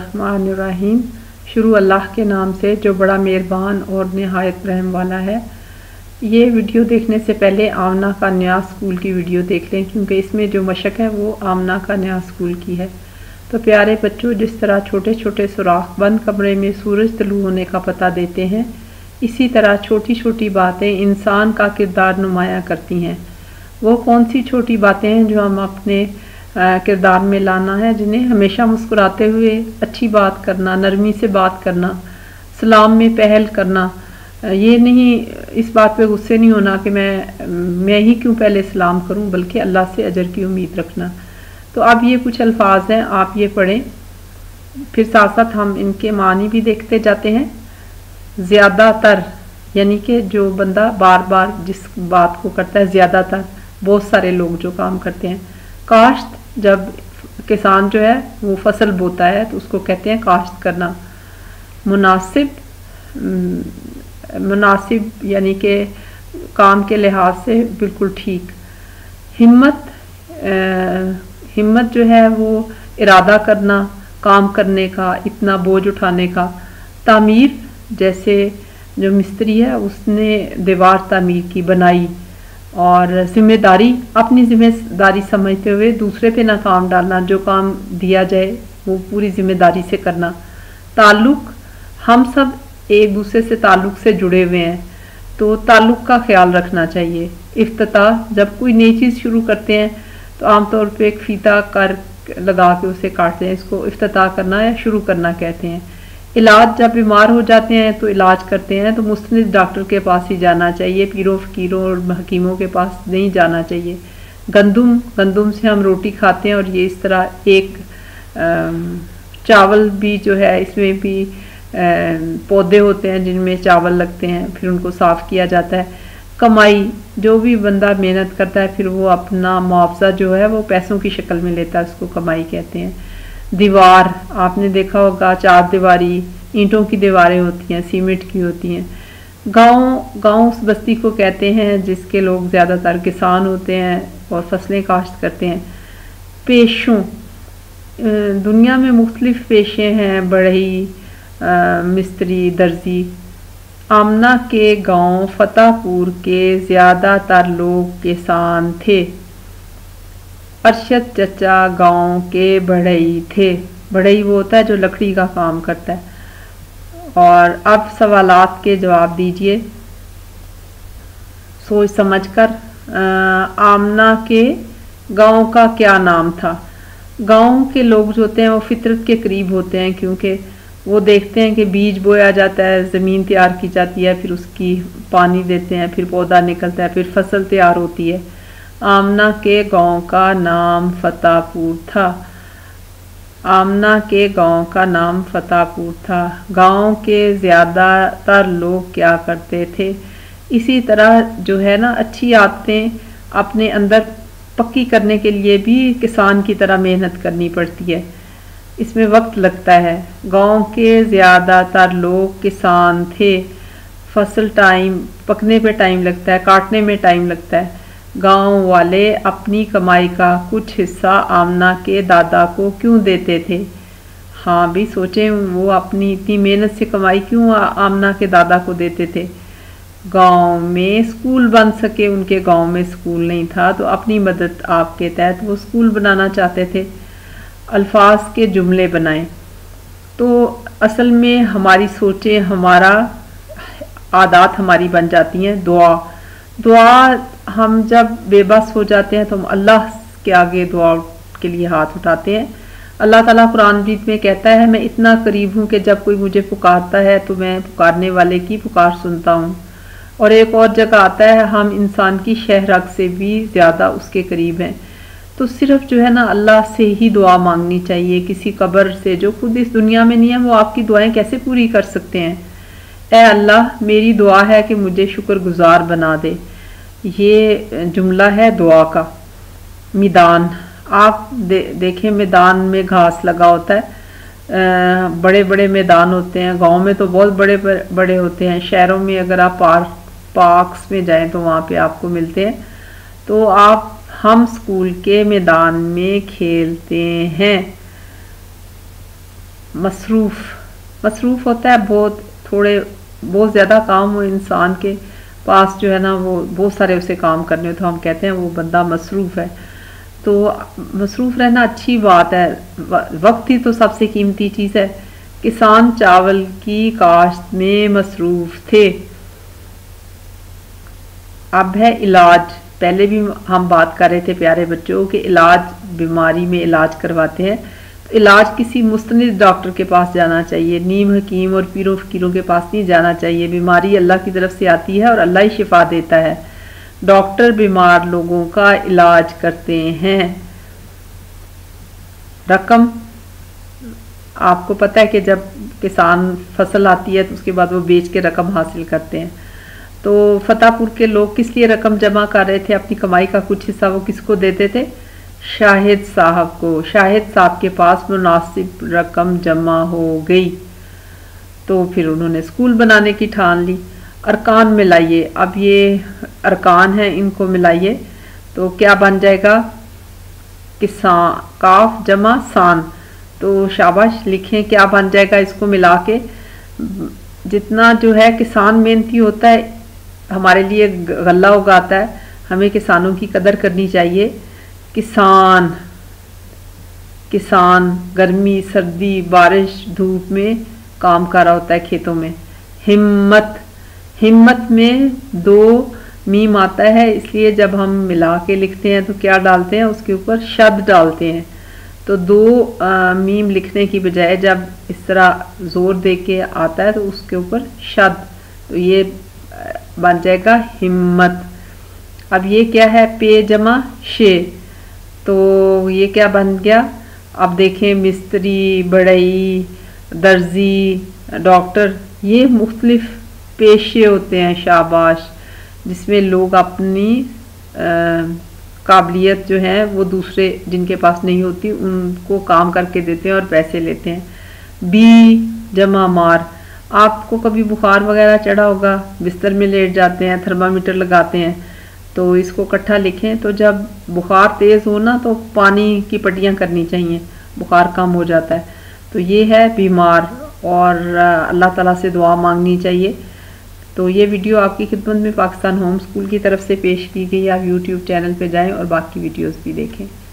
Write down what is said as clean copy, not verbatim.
الرحمن الرحیم۔ شروع اللہ کے نام سے جو بڑا مہربان اور نہایت رحم والا ہے۔ یہ ویڈیو دیکھنے سے پہلے آمنہ کا نیا سکول کی ویڈیو دیکھ لیں، کیونکہ اس میں جو مشق ہے وہ آمنہ کا نیا سکول کی ہے۔ تو پیارے بچوں، جس طرح چھوٹے چھوٹے سوراخ بند کمرے میں سورج طلوع ہونے کا پتہ دیتے ہیں، اسی طرح چھوٹی چھوٹی باتیں انسان کا کردار نمایاں کرتی ہیں۔ وہ کون سی چھوٹی باتیں ہیں جو ہم اپنے کردار میں لانا ہے، جنہیں ہمیشہ مسکراتے ہوئے اچھی بات کرنا، نرمی سے بات کرنا، سلام میں پہل کرنا، یہ نہیں اس بات پہ غصے نہیں ہونا کہ میں ہی کیوں پہلے سلام کروں، بلکہ اللہ سے اجر کی امید رکھنا۔ تو اب یہ کچھ الفاظ ہیں، آپ یہ پڑھیں، پھر ساتھ ساتھ ہم ان کے معنی بھی دیکھتے جاتے ہیں۔ زیادہ تر یعنی کہ جو بندہ بار بار جس بات کو کرتا ہے، زیادہ تر بہت سارے لوگ جو کام کرتے ہیں۔ کاشت، جب کسان جو ہے وہ فصل بوتا ہے تو اس کو کہتے ہیں کاشت کرنا۔ مناسب یعنی کہ کام کے لحاظ سے بالکل ٹھیک۔ ہمت جو ہے وہ ارادہ کرنا، کام کرنے کا، اتنا بوجھ اٹھانے کا۔ تعمیر، جیسے جو مستری ہے اس نے دیوار تعمیر کی، بنائی۔ اور ذمہ داری، اپنی ذمہ داری سمجھتے ہوئے دوسرے پہ نہ کام ڈالنا، جو کام دیا جائے وہ پوری ذمہ داری سے کرنا۔ تعلق، ہم سب ایک دوسرے سے تعلق سے جڑے ہوئے ہیں تو تعلق کا خیال رکھنا چاہیے۔ افتتاح، جب کوئی نئی چیز شروع کرتے ہیں تو عام طور پہ ایک فیتہ لگا کے اسے کاٹتے ہیں، اس کو افتتاح کرنا یا شروع کرنا کہتے ہیں۔ علاج، جب بیمار ہو جاتے ہیں تو علاج کرتے ہیں تو مستند ڈاکٹر کے پاس ہی جانا چاہیے، پیروں فقیروں اور حکیموں کے پاس نہیں جانا چاہیے۔ گندم سے ہم روٹی کھاتے ہیں، اور یہ اس طرح ایک چاول بھی جو ہے اس میں بھی پودے ہوتے ہیں جن میں چاول لگتے ہیں، پھر ان کو صاف کیا جاتا ہے۔ کمائی، جو بھی بندہ محنت کرتا ہے پھر وہ اپنا معاوضہ جو ہے وہ پیسوں کی شکل میں لیتا ہے، اس کو کمائی کہتے ہیں۔ دیوار، آپ نے دیکھا ہوگا چار دیواری، اینٹوں کی دیواریں ہوتی ہیں، سیمنٹ کی ہوتی ہیں۔ گاؤں اس بستی کو کہتے ہیں جس کے لوگ زیادہ تر کسان ہوتے ہیں اور فصلیں کاشت کرتے ہیں۔ پیشوں، دنیا میں مختلف پیشے ہیں، بڑھئی، مستری، درزی۔ آمنہ کے گاؤں فتح پور کے زیادہ تر لوگ کسان تھے۔ ارشد چچا گاؤں کے بڑھئی تھے۔ بڑھئی وہ ہوتا ہے جو لکڑی کا کام کرتا ہے۔ اور اب سوالات کے جواب دیجئے سوچ سمجھ کر۔ آمنہ کے گاؤں کا کیا نام تھا؟ گاؤں کے لوگ جو ہوتے ہیں وہ فطرت کے قریب ہوتے ہیں، کیونکہ وہ دیکھتے ہیں کہ بیج بویا جاتا ہے، زمین تیار کی جاتی ہے، پھر اس کی پانی دیتے ہیں، پھر پودا نکلتا ہے، پھر فصل تیار ہوتی ہے۔ آمنہ کے گاؤں کا نام فتح پور تھا۔ آمنہ کے گاؤں کا نام فتح پور تھا۔ گاؤں کے زیادہ تر لوگ کیا کرتے تھے؟ اسی طرح جو ہے نا، اچھی عادتیں اپنے اندر پکی کرنے کے لیے بھی کسان کی طرح محنت کرنی پڑتی ہے، اس میں وقت لگتا ہے۔ گاؤں کے زیادہ تر لوگ کسان تھے۔ فصل پکنے پہ ٹائم لگتا ہے، کاٹنے میں ٹائم لگتا ہے۔ گاؤں والے اپنی کمائی کا کچھ حصہ آمنہ کے دادا کو کیوں دیتے تھے؟ ہاں بھی سوچیں، وہ اپنی اتنی محنت سے کمائی کیوں آمنہ کے دادا کو دیتے تھے؟ گاؤں میں سکول بن سکے، ان کے گاؤں میں سکول نہیں تھا تو اپنی مدد آپ کے تحت وہ سکول بنانا چاہتے تھے۔ الفاظ کے جملے بنائیں۔ تو اصل میں ہماری سوچیں، ہمارا عادات ہماری بن جاتی ہیں۔ دعا ہم جب بے بس ہو جاتے ہیں تو ہم اللہ کے آگے دعا کے لیے ہاتھ اٹھاتے ہیں۔ اللہ تعالیٰ قرآن مجید میں کہتا ہے، میں اتنا قریب ہوں کہ جب کوئی مجھے پکارتا ہے تو میں پکارنے والے کی پکار سنتا ہوں۔ اور ایک اور جگہ آتا ہے، ہم انسان کی شہ رگ سے بھی زیادہ اس کے قریب ہیں۔ تو صرف جو ہے نا اللہ سے ہی دعا مانگنی چاہیے، کسی قبر سے جو خود اس دنیا میں نہیں ہے وہ آپ کی دعائیں کیسے پوری کر سکتے ہیں؟ اے اللہ، میری دعا ہے کہ مجھے شکر گزار بنا دے۔ یہ جملہ ہے دعا کا۔ میدان، آپ دیکھیں میدان میں گھاس لگا ہوتا ہے، بڑے بڑے میدان ہوتے ہیں، گاؤں میں تو بہت بڑے بڑے ہوتے ہیں، شہروں میں اگر آپ پارکس میں جائیں تو وہاں پہ آپ کو ملتے ہیں۔ تو ہم سکول کے میدان میں کھیلتے ہیں۔ مصروف ہوتا ہے، بہت زیادہ کام ہو انسان کے پاس جو ہے نا، وہ بہت سارے اسے کام کرنے، تو ہم کہتے ہیں وہ بندہ مصروف ہے۔ تو مصروف رہنا اچھی بات ہے، وقت ہی تو سب سے قیمتی چیز ہے۔ کسان چاول کی کاشت میں مصروف تھے۔ اب ہے علاج۔ پہلے بھی ہم بات کر رہے تھے پیارے بچوں کہ علاج، بیماری میں علاج کرواتے ہیں، تو علاج کسی مستند ڈاکٹر کے پاس جانا چاہیے، نیم حکیم اور پیروں فقیروں کے پاس نہیں جانا چاہیے۔ بیماری اللہ کی طرف سے آتی ہے اور اللہ ہی شفا دیتا ہے۔ ڈاکٹر بیمار لوگوں کا علاج کرتے ہیں۔ رقم، آپ کو پتہ ہے کہ جب کسان فصل آتی ہے تو اس کے بعد وہ بیچ کے رقم حاصل کرتے ہیں۔ تو فتح پور کے لوگ کس لیے رقم جمع کر رہے تھے؟ اپنی کمائی کا کچھ حصہ وہ کس کو دیتے تھے؟ شاہد صاحب کو۔ شاہد صاحب کے پاس مناسب رقم جمع ہو گئی تو پھر انہوں نے سکول بنانے کی ٹھان لی۔ ارکان ملائیے۔ اب یہ ارکان ہیں، ان کو ملائیے تو کیا بن جائے گا؟ کسان، کاف جمع سان، تو شاباش لکھیں کیا بن جائے گا اس کو ملا کے۔ جتنا جو ہے کسان محنتی ہوتا ہے، ہمارے لیے غلہ اگاتا ہے، ہمیں کسانوں کی قدر کرنی چاہیے۔ کسان گرمی سردی بارش دھوپ میں کام کر رہا ہوتا ہے کھیتوں میں۔ ہمت میں 2 میم آتا ہے، اس لیے جب ہم ملا کے لکھتے ہیں تو کیا ڈالتے ہیں؟ اس کے اوپر شد ڈالتے ہیں۔ تو 2 میم لکھنے کی بجائے جب اس طرح زور دے کے آتا ہے تو اس کے اوپر شد، تو یہ بن جائے گا ہمت۔ اب یہ کیا ہے؟ پے جمع شے، تو یہ کیا بن گیا؟ اب دیکھیں، مستری، بڑھئی، درزی، ڈاکٹر، یہ مختلف پیشے ہوتے ہیں، شاباش، جس میں لوگ اپنی قابلیت جو ہے وہ دوسرے جن کے پاس نہیں ہوتی ان کو کام کر کے دیتے ہیں اور پیسے لیتے ہیں۔ بی جمع مار۔ آپ کو کبھی بخار وغیرہ چڑھا ہوگا، بستر میں لیٹ جاتے ہیں، تھرمامیٹر لگاتے ہیں، تو اس کو اکٹھا لکھیں۔ تو جب بخار تیز ہو نا تو پانی کی پٹیاں کرنی چاہیے، بخار کم ہو جاتا ہے۔ تو یہ ہے بیمار، اور اللہ تعالیٰ سے دعا مانگنی چاہیے۔ تو یہ ویڈیو آپ کی خدمت میں پاکستان ہوم اسکول کی طرف سے پیش کی گئی۔ آپ یوٹیوب چینل پہ جائیں اور باقی ویڈیوز بھی دیکھیں۔